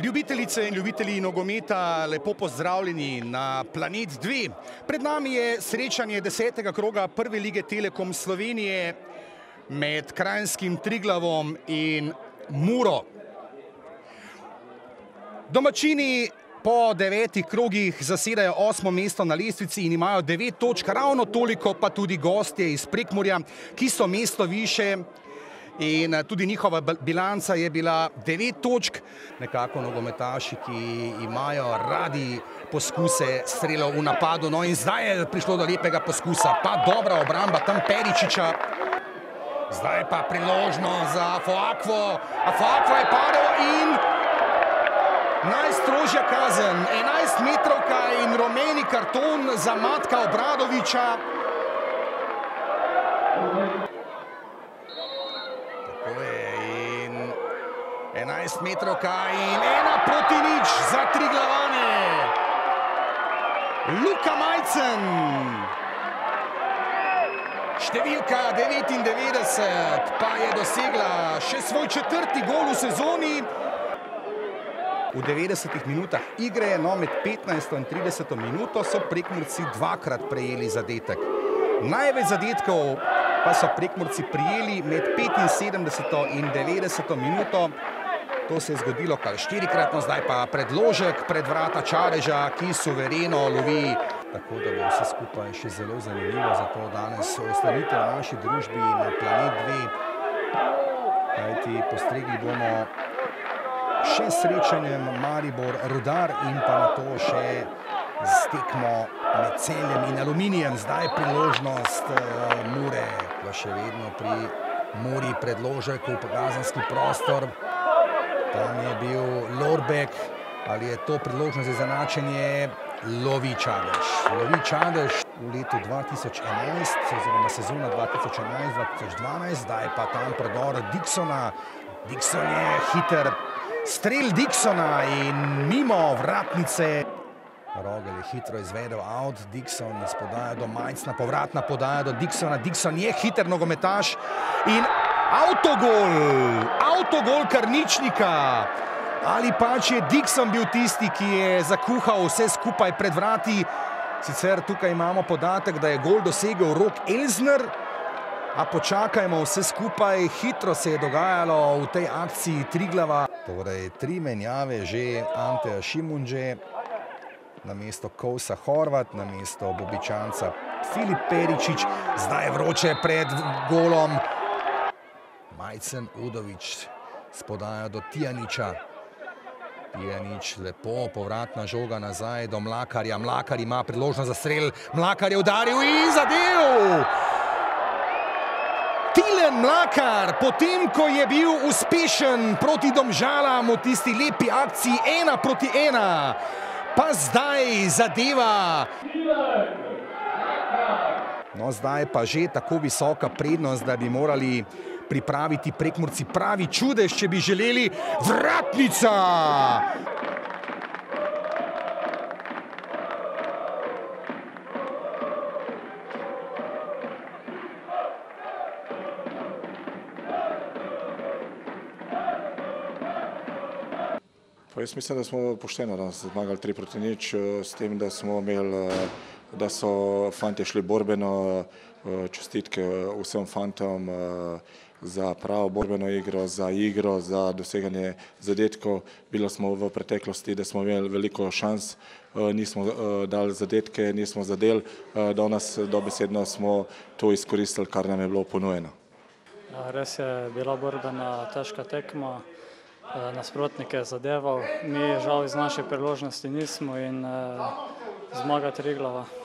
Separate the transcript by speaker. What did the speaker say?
Speaker 1: Ljubitelice in ljubitelji nogometa, lepo pozdravljeni na Planet 2. Pred nami je srečanje 10. kroga Prve lige Telekom Slovenije med kranjskim Triglavom in Muro. Domačini po 9 krogih zasedajo 8. mesto na lestvici in imajo 9 točk, ravno toliko pa tudi gostje iz Prekmurja, ki so mesto više. In tudi njihova bilanca je bila 9 točk. Nekako nogometaši, ki imajo radi poskuse strelov v napadu. No in zdaj je prišlo do lepega poskusa. Pa dobra obramba tam Peričiča. Zdaj pa priložnost za Foakvo. A Foakvo je padel in najstrožja kazen. 11 metrovka in rumeni karton za Matka Obradoviča. 11 metrovka in 1-0 za Triglavane. Luka Majcen. Številka 99 pa je dosegla še svoj 4. gol v sezoni. V 90 minutah igre, no med 15. in 30. minuto so Prekmurci dvakrat prejeli zadetek. Največ zadetkov pa so Prekmurci prijeli med 75. in 90. minuto. To se je zgodilo kar 4-kratno, zdaj pa predložek pred vrata Čadeža, ki suvereno lovi. Tako da bo vse skupaj še zelo zanimivo, zato danes ostanite v naši družbi na Planet 2. Kajti postregli bomo še s srečanjem Maribor-Rudar in pa na to še z tekmo med Celjem in Aluminijem. Zdaj priložnost Mure, pa še vedno pri Muri predložek v kazenski prostor. Tam je bil Lorbek, ali je to priložnost za izenačenje? Lovi Čadež. Lovi Čadež v letu 2011, oziroma sezona 2011-2012, zdaj pa tam prodor Diksona. Dikson je hiter, strel Diksona in mimo vratnice. Rogel je hitro izvedel out, Dikson podaja do Majcna, povratna podaja do Diksona. Dikson je hiter nogometaš in avtogol Karničnika. Ali pač je Dikson bil tisti, ki je zakuhal vse skupaj pred vrati. Sicer tukaj imamo podatek, da je gol dosegel Rok Elzner. A počakajmo vse skupaj, hitro se je dogajalo v tej akciji Triglava. Torej 3 menjave že Anteja Šimunže, namesto Kovsa Horvat, namesto Bobičanca Filip Peričič. Zdaj je vroče pred golom. Majcen Udovič spodaja do Tijaniča. Tijanič lepo, povratna žoga nazaj do Mlakarja. Mlakar ima priložnost za strel. Mlakar je udaril in zadev! Tilen Mlakar, potem ko je bil uspešen proti Domžalam v tisti lepi akciji 1-1, pa zdaj zadeva. No, zdaj pa že tako visoka prednost, da bi morali pripraviti Prekmurci pravi čudež, če bi želeli. Vratnica!
Speaker 2: Jaz mislim, da smo pošteno zmagali 3-0, s tem, da smo imeli, da so fantje šli borbeno. Čestitke vsem fantom za pravo borbeno igro, za doseganje zadetkov. Bilo smo v preteklosti, da smo imeli veliko šans, nismo dali zadetke, nismo zadeli. Danes dobesedno smo to izkoristili, kar nam je bilo ponujeno.
Speaker 3: Res je bila borbena težka tekma, nasprotnik je zadeval. Mi žal iz naše priložnosti nismo in zmaga Triglava.